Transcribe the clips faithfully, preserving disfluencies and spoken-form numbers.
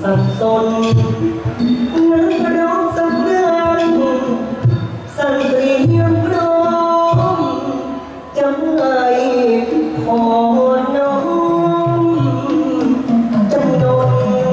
สับสนนักร้องสักเรื่องสั่งเตรียมพร้อมจะให้พอน้องจำนน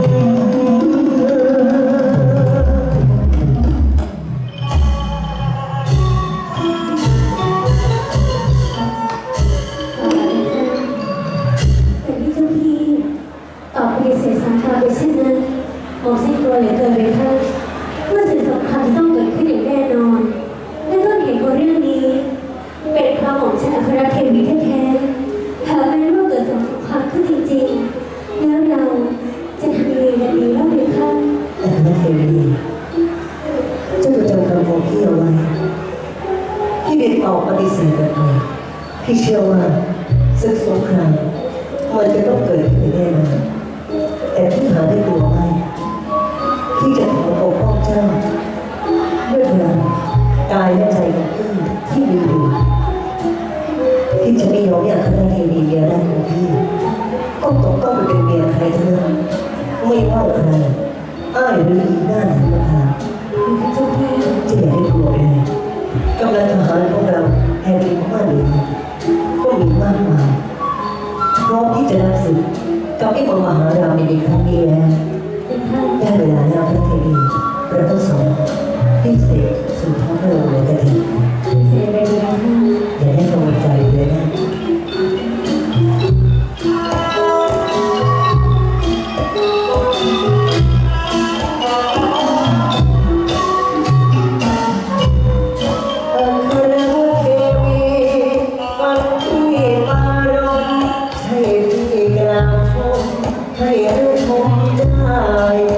ต่อไปเสียสาขาไปเช่นนั้นมองสิ้นตัวเหลือเกินเลยค่ะว่าสิ่งสำคัญต้องเกิดขึ้นอย่างแน่นอนและต้นเหตุของเรื่องนี้เป็นความของฉันอัครเทวีแท้ๆหากไม่รู้ว่าเกิดสงครามขึ้นจริงๆแล้วเราจะทำยังไงกันดีเล่าเลยค่ะอัครเทวีเจ้าจะจำคำของพี่เอาไว้ที่เด็กออกปฏิเสธแบบนี้พี่เชื่อว่าศึกสงครามมันจะต้องเกิดขึ้นแน่นอนแต่พี่หาได้ตัวไหมพี่จะขอปกป้องเจ้าด้วยพลังกายและใจของพี่ที่มีอยู่พี่จะไม่ยอมให้อัครเทวีเมียแรกของพี่ต้องตกต้องไปเป็นเมียใครทั้งนั้นไม่ว่าใครอ้ายหรืออีหน้าไหนก็ตามจะอย่าได้กลัวเลยกำลังทหารของเราแห่งดินพม่าเหนือก็มีมากมายพร้อมที่จะรับศึกกับไอ้มหารามีในครั้งนี้แล้วได้เวลาแล้วพระเทวีเราต้องสอนให้เสกสู่ท้องพระโรงเลยกันทีอย่าได้กังวลใจเลยนะให้ได้ชมได้